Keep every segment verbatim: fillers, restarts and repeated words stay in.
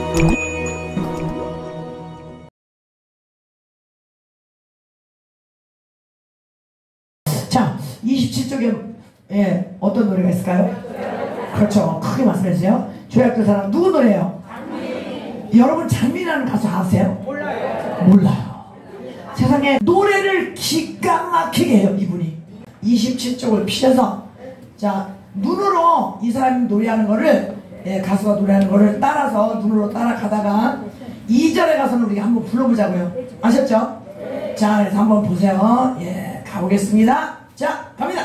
자, 이십칠 쪽에 예, 어떤 노래가 있을까요? 그렇죠. 크게 말씀해주세요. 조약돌 사랑 누구 노래예요? 장민. 여러분 장민이라는 가수 아세요? 몰라요. 몰라요. 세상에 노래를 기가 막히게 해요 이분이. 이십칠 쪽을 피셔서 자 눈으로 이 사람이 노래하는 거를 예, 가수가 노래하는 거를 따라서 눈으로 따라가다가 이 절에 가서는 우리가 한번 불러보자고요. 아셨죠? 자 그래서 한번 보세요. 예, 가보겠습니다. 자 갑니다.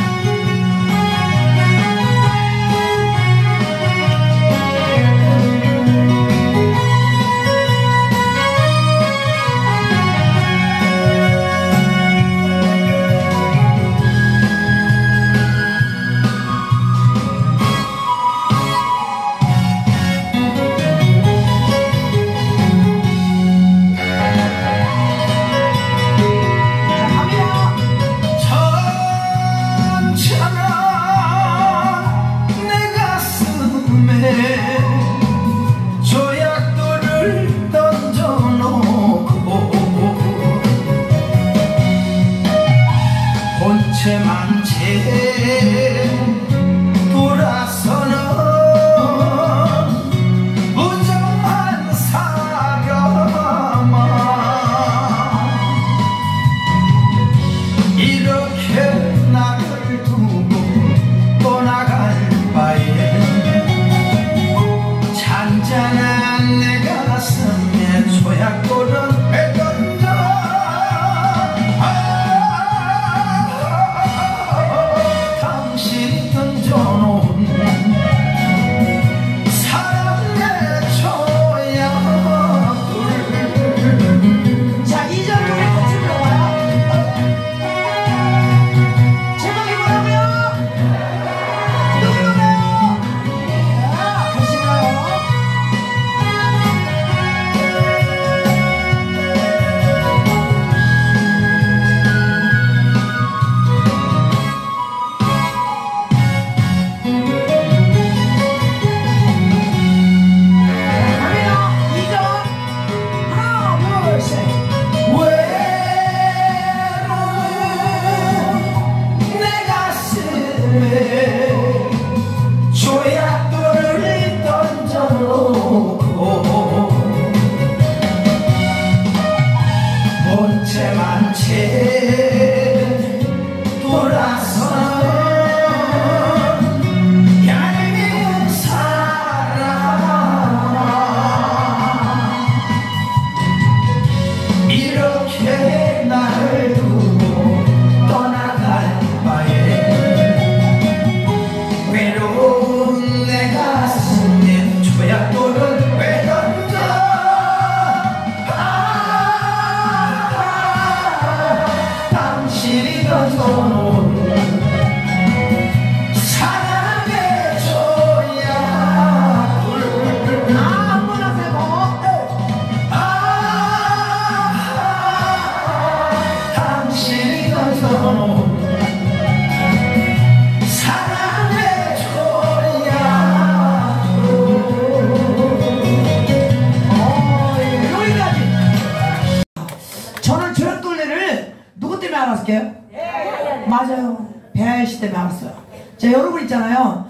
맞아요. 배아연 씨 때문에 알았어요. 자 여러분 있잖아요.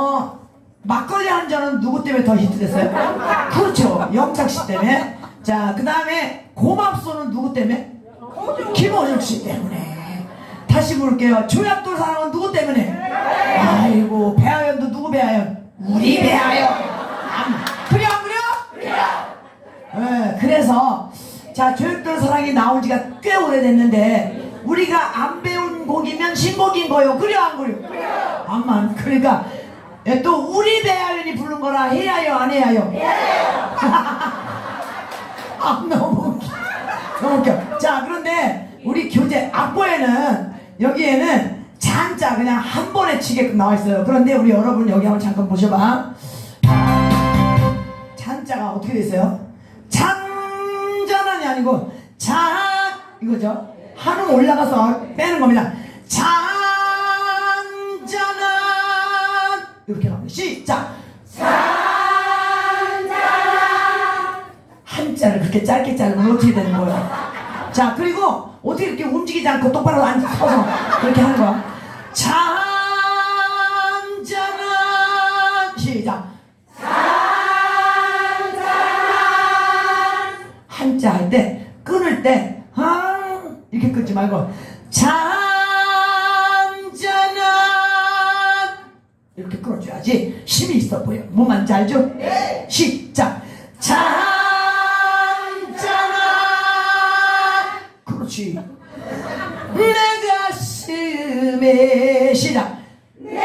어 막걸리 한 잔은 누구 때문에 더 히트됐어요? 그렇죠. 영탁 씨 때문에. 자 그 다음에 고맙소는 누구 때문에? 김원혁 씨 때문에. 다시 물을게요. 조약돌 사랑은 누구 때문에? 아이고 배아연도 누구 배아연? 우리 배아연. 그래 안 그래? 네, 그래서 자 조약돌 사랑이 나온 지가 꽤 오래됐는데 우리가 안 배운 곡이면 신곡인 거요. 그래 안 그래? 암만. 그러니까 또 우리 배아연이 부른 거라 해야요 안 해야요? 해야요. 아 너무 웃겨. 너무 웃겨. 자 그런데 우리 교재 악보에는 여기에는 잔자 그냥 한 번에 치게끔 나와 있어요. 그런데 우리 여러분 여기 한번 잠깐 보셔봐. 잔자가 어떻게 돼 있어요? 잔잔한이 아니고 잔 이거죠. 한음 올라가서 빼는 겁니다. 잔잔한 이렇게 나옵니다. 시작. 잔잔한 글자를 그렇게 짧게 자르면 어떻게 되는 거야? 자, 그리고 어떻게 이렇게 움직이지 않고 똑바로 앉아서 그렇게 하는 거야? 잔잔한 시작. 잔잔한 한자 할 때 끊을 때 아, 이렇게 끊지 말고 잔잔한 이렇게 끊어줘야지 힘이 있어 보여. 뭔 말인지 알죠? 네. 시작. 잔잔한 그렇지. 내 가슴에 시작. 내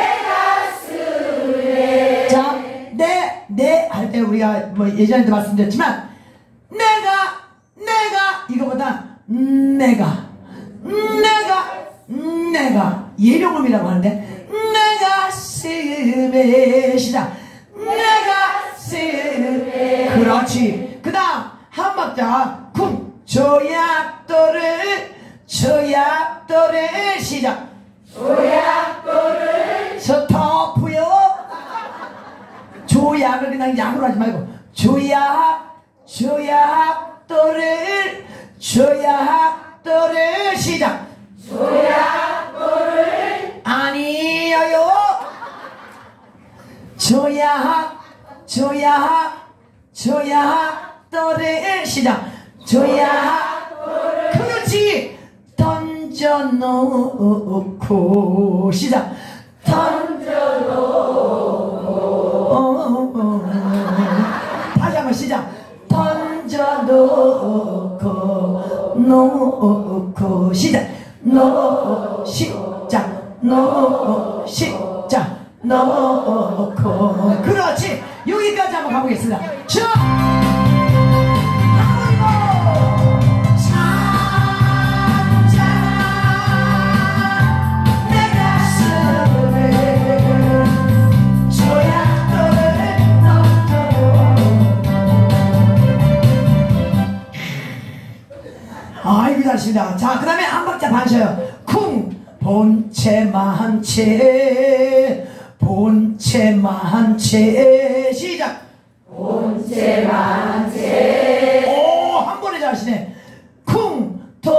가슴에 자, 내, 내 할 때 우리가 뭐 예전에도 말씀드렸지만 내가 내가 이거보다 내가 내가 내가 예령음이라고 하는데 내 가슴에 시작. 내 가슴에 그렇지. 그 다음 한 박자 쿵 조약돌을 조약돌을 시작. 조약돌을 스톱요. 조약을 그냥 약으로 하지 말고 조약 조약돌을 조약돌을 시작. 조약돌을 아니에요. 조약 조약 조약돌을 시작. 조약돌을 그렇지. 던져놓고 시작. 던져놓고 다시 한번 시작. 던져놓고 놓고 시작. 놓 시작 놓 시작 놓고 그렇지. 여기까지 한번 가보겠습니다. 자, 아이고 잘하십니다. 자, 그 다음에 한 박자 반 쉬어요. 쿵 본체만 채 본체만 채 시작. 본체만 채 오, 한 번에 잘하시네. 쿵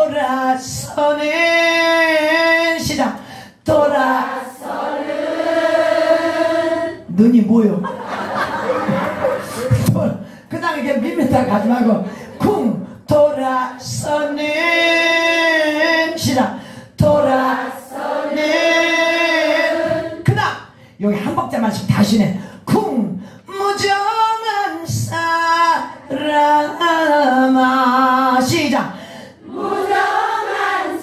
돌아서는 시작. 돌아서는 눈이 뭐요? 그 다음에 이렇게 밀면다 가지 말고 쿵 돌아서는 시작. 돌아서는 그 다음 여기 한 박자만씩 다시네. 쿵 무정한 사람아 시작. 무정한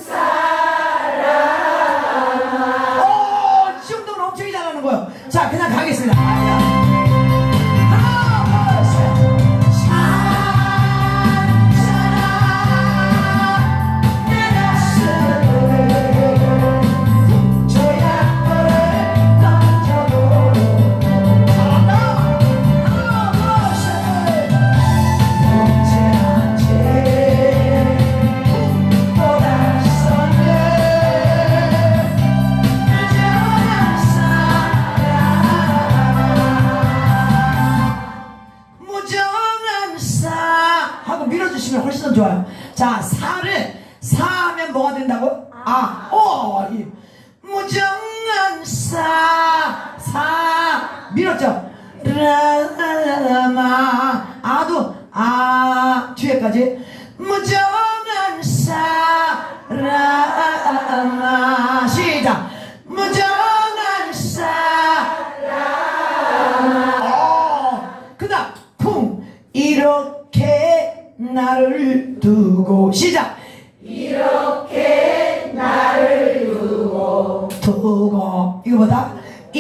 사람아. 오, 이 정도는 엄청 잘하는 거예요. 자, 그냥 가겠습니다. 훨씬 더 좋아요. 자, 사를 사하면 뭐가 된다고? 아, 오, 이 무정한 사, 사 밀었죠? 라마 아도 아 뒤에까지 무정한 사라마 시작. 무정한 사라마. 어, 그다음 쿵 이렇게 나를 두고 시작. 이렇게 나를 두고 두고 이거보다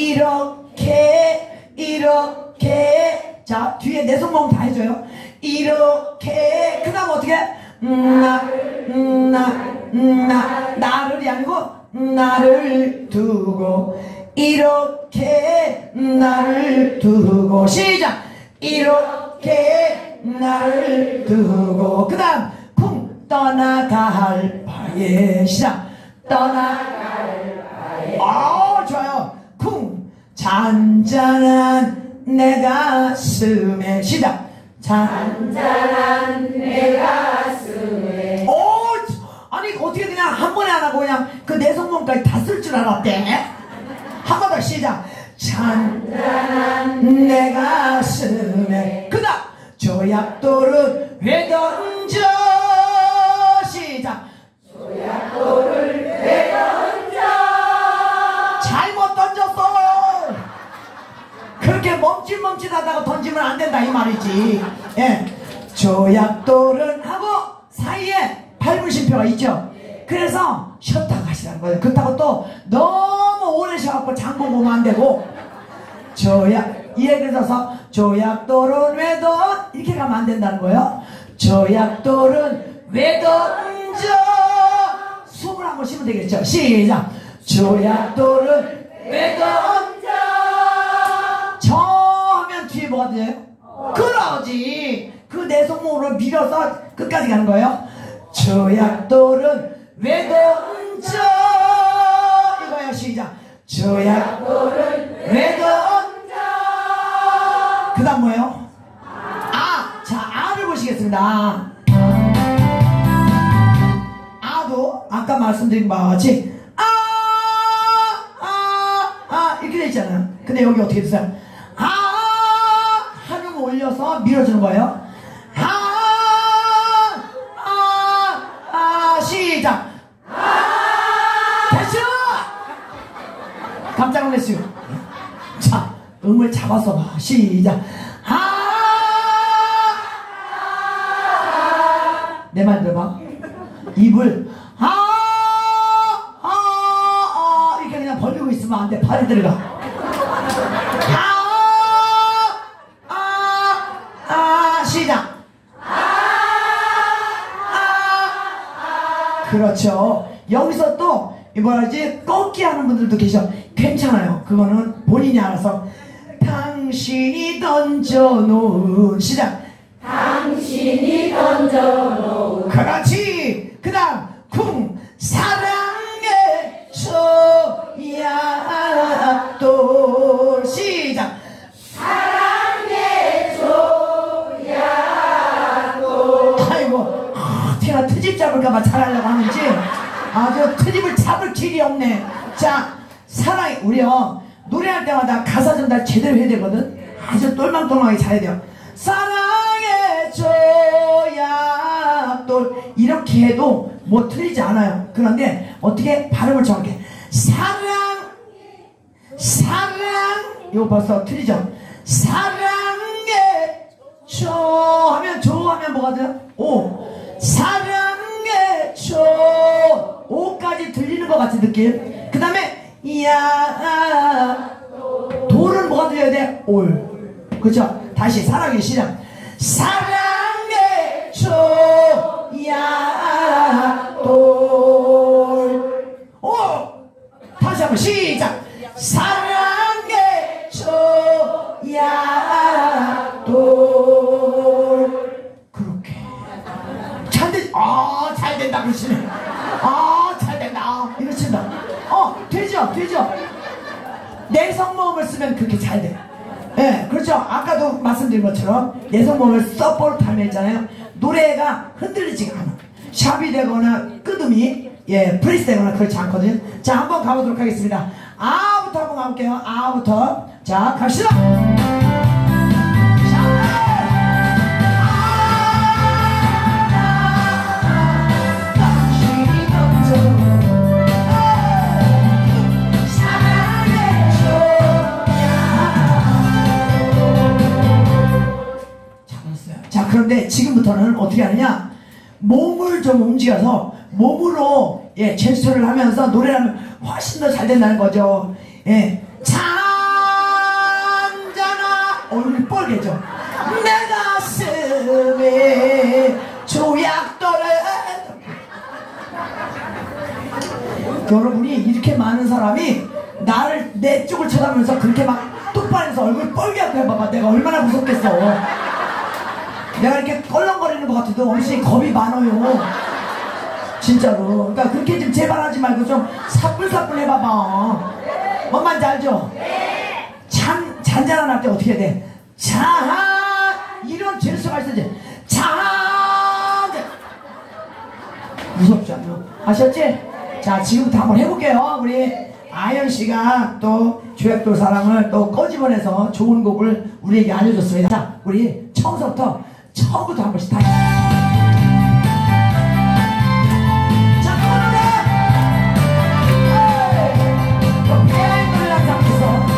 이렇게 이렇게 자 뒤에 내 손목 다 해줘요. 이렇게 그 다음 어떻게 나, 나, 나 나를이 아니고 나를 두고 이렇게 나를 두고 시작. 이렇게 나를 두고 그 다음 쿵 떠나갈 바에 시작. 떠나갈 바에 아 좋아요. 쿵 잔잔한 내 가슴에 시작. 잔잔한 내 가슴에. 오, 아니 어떻게 그냥 한 번에 안 하고 그냥 그 내성문까지 다 쓸 줄 알았대. 한 번 더 시작. 잔잔한 내 가슴에. 그다음 조약돌은 왜 던져. 시작. 조약돌을 왜 던져. 잘못 던졌어. 그렇게 멈칫멈칫하다가 던지면 안 된다 이 말이지. 예. 조약돌은 하고 사이에 밟은 쉼표가 있죠. 그래서 쉬었다 가시라는 거예요. 그렇다고 또 너무 오래 쉬어갖고 장고 보면 안 되고. 조약, 이 얘기를 써서 조약돌은 왜 던, 이렇게 가면 안 된다는 거예요. 조약돌은 왜 던져. 숨을 한번 쉬면 되겠죠. 시작. 조약돌은 왜 던져. 저 하면 뒤에 뭐가 돼요? 그러지. 그 내성몸으로 밀어서 끝까지 가는 거예요. 조약돌은 왜 던져. 이거야. 시작. 조약돌은 왜 던져. 그 다음 뭐예요? 아. 자, 아를 보시겠습니다. 아도 아까 말씀드린 바와 같이 아, 아, 아 이렇게 돼 있잖아요. 근데 여기 어떻게 됐어요? 아, 한음 올려서 밀어주는 거예요. 아, 아, 아, 시작. 아, 됐어. 깜짝 놀랐어요. 자, 음을 잡아서 봐. 시작. 아, 내 말 들어봐. 입을 아, 아, 아 이렇게 그냥 벌리고 있으면 안 돼. 발이 들어가. 아, 아, 아, 시작. 아, 아, 그렇죠. 여기서 또 뭐라 하지? 꺾기 하는 분들도 계셔. 괜찮아요. 그거는 본인이 알아서. 당신이 던져놓은. 시작. 당신이 던져놓은. 그렇지. 그 다음 쿵. 사랑의 조약돌. 시작. 사랑의 조약돌. 아이고, 아, 제가 트집 잡을까봐 잘하려고 하는지 아주 트집을 잡을 길이 없네. 자, 사랑, 우리요 노래할 때마다 가사 전달 제대로 해야 되거든. 아주 똘망똘망하게 잘해야 돼요. 사랑의 조약돌 이렇게 해도 뭐 틀리지 않아요. 그런데 어떻게 발음을 정확해. 사랑, 사랑, 이거 벌써 틀리죠. 사랑의 조 하면 조 하면 뭐가 돼요? 오. 사랑의 조. 오까지 들리는 것 같은 느낌. 그 다음에 야 돌은 뭐가 들려야 돼? 올. 그렇죠? 다시 사랑의 시작. 사랑의 조약돌. 오. 다시 한번 시작. 사랑의 조약돌. 그렇게 잘 된. 아, 잘 된다 그러시네. 아, 잘 된다 이러신다. 어, 되죠? 되죠? 내성모음을 쓰면 그렇게 잘 돼. 예, 네, 그렇죠. 아까도 말씀드린 것처럼 내성모음을 서포트 하면 있잖아요. 노래가 흔들리지가 않아. 샵이 되거나 끄듬이, 예, 프리스 되거나 그렇지 않거든요. 자, 한번 가보도록 하겠습니다. 아부터 한번 가볼게요. 아부터. 자, 갑시다. 그런데 지금부터는 어떻게 하느냐, 몸을 좀 움직여서 몸으로 예 제스처를 하면서 노래를 하면 훨씬 더 잘 된다는 거죠. 예, 잔잔아 얼굴 뻘개죠. 내 가슴에 조약돌을. 여러분이 이렇게 많은 사람이 나를 내 쪽을 쳐다보면서 그렇게 막 똑바로서 얼굴 뻘개하고 해봐봐. 내가 얼마나 무섭겠어. 내가 이렇게 껄렁거리는 것 같아도 엄청 겁이 많아요. 진짜로. 그러니까 그렇게 좀 제발 하지 말고 좀 사뿐사뿐 해봐봐. 뭔 말인지 알죠? 잔, 잔잔한 할 때 어떻게 해야 돼? 자, 이런 제스처 말씀드지. 자, 무섭지 않나? 아셨지? 자, 지금부터 한번 해볼게요. 우리 아연씨가 또 조약돌 사랑을 또 꺼집어내서 좋은 곡을 우리에게 알려줬습니다. 자, 우리 처음부터 처음부터 한 번씩 다. 자, 그만하네! 또 팬들을 항상 해서.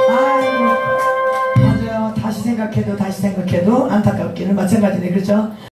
생각해도 다시 생각해도 안타깝기는 마찬가지네. 그렇죠?